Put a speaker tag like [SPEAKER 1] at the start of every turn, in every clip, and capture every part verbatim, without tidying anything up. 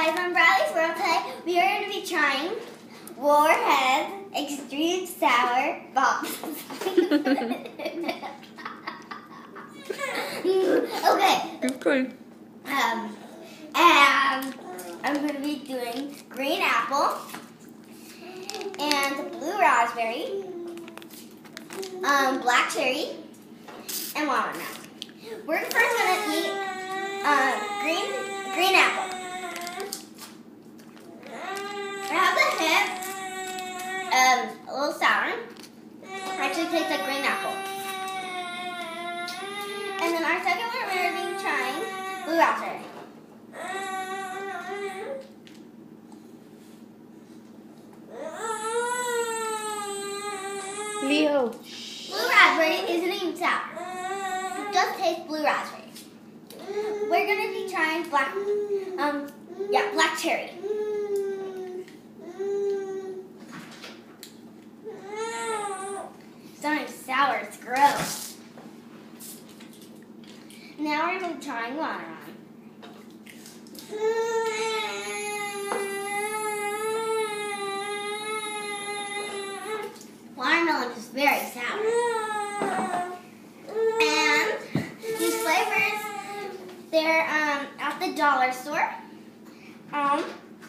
[SPEAKER 1] guys, I'm Bradley's World. Today we are going to be trying Warhead Extreme Sour Box. Okay.
[SPEAKER 2] Okay.
[SPEAKER 1] Um, and I'm going to be doing green apple and blue raspberry, um, black cherry, and watermelon. We're first going to eat uh, green green apple. I have the hip, um, a little sour. Actually tastes like green apple. And then our second one, we're going to be trying blue raspberry.
[SPEAKER 2] Leo.
[SPEAKER 1] Blue raspberry isn't even sour. It just tastes blue raspberry. We're going to be trying black, um, yeah, black cherry. It's not even sour, it's gross. Now we're going to be trying watermelon. Watermelon is very sour. And these flavors, they're um, at the dollar store. Um,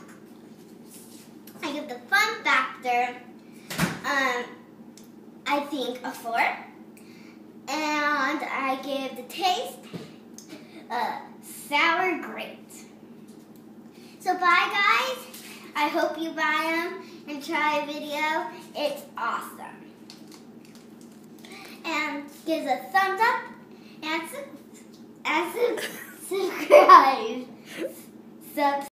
[SPEAKER 1] I give the fun factor, um, I think, a four. And I give the taste a sour grape. So bye guys. I hope you buy them and try a video. It's awesome. And give a thumbs up and, and subscribe. Subscribe.